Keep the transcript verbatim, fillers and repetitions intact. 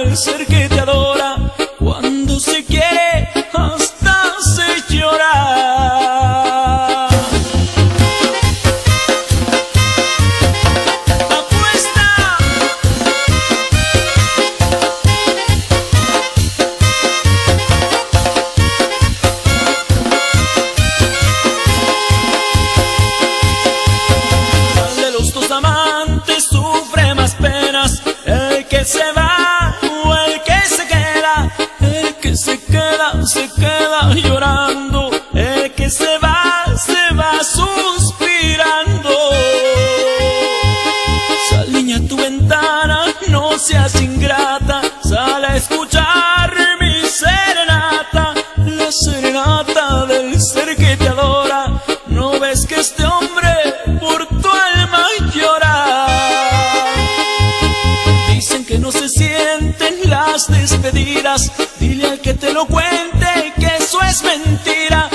del ser que te adora. Cuando se quiere hasta se llora. Apuesta. ¿Cuál de los dos amantes sufre más penas? ¿El que se va o el que se queda? El que se queda, se queda llorando. El que se va, se va suspirando. Sal, niña, a tu ventana, no seas ingrata. Sal a escuchar mi serenata, la serenata del ser que te adora. ¿No ves que este hombre por tu alma llora? Dicen que no se sienten las despedidas. Dile al que te lo cuente que eso es mentira.